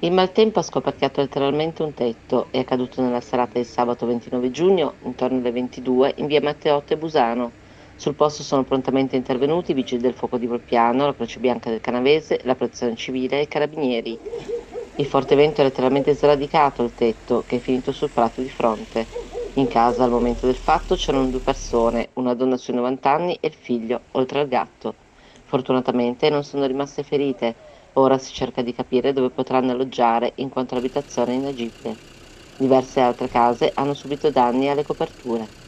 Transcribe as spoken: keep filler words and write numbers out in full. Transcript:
Il maltempo ha scoperchiato letteralmente un tetto. È accaduto nella serata di sabato ventinove giugno, intorno alle ventidue, in via Matteotti a Busano. Sul posto sono prontamente intervenuti i vigili del fuoco di Volpiano, la Croce Bianca del Canavese, la Protezione Civile e i Carabinieri. Il forte vento ha letteralmente sradicato il tetto, che è finito sul prato di fronte. In casa, al momento del fatto, c'erano due persone, una donna sui novanta anni e il figlio, oltre al gatto. Fortunatamente non sono rimaste ferite. Ora si cerca di capire dove potranno alloggiare, in quanto l'abitazione è inagibile. Diverse altre case hanno subito danni alle coperture.